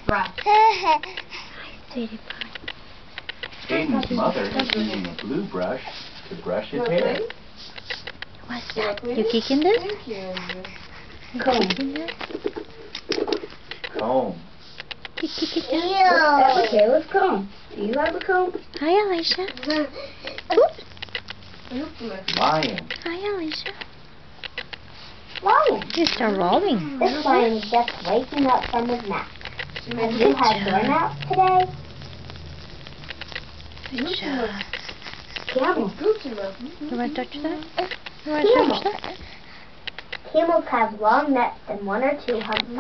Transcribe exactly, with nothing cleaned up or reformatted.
brush. Hi, sweetie pie. Aiden's mother is using a blue brush to brush his hair. What's that? You kicking this? Thank you. You Comb. kicking this? Comb. Kick, kick, kick. Okay, let's comb. Do you have a comb? Hi, Alicia. Oops. Lion. Hi, Alicia. Lion. You start rolling. This lion is just waking up from his nap. Have you had your nap today? Good job. Camels. You want to touch that? You want to Camels. touch that? Camels have long necks and one or two humps.